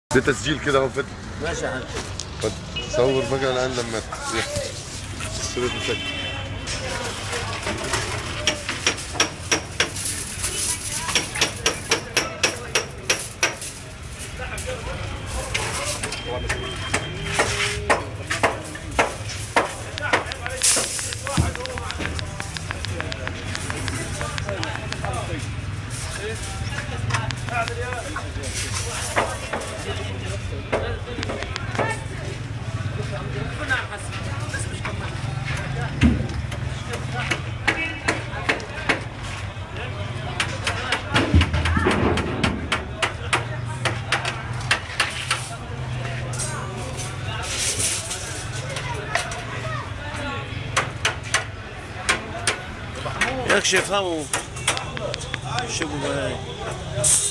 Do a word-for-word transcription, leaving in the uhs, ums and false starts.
ده تسجيل كده اهو. فتح ماشي يا حاج. صور بقى الان لما كده تسجل. يكشف هم شو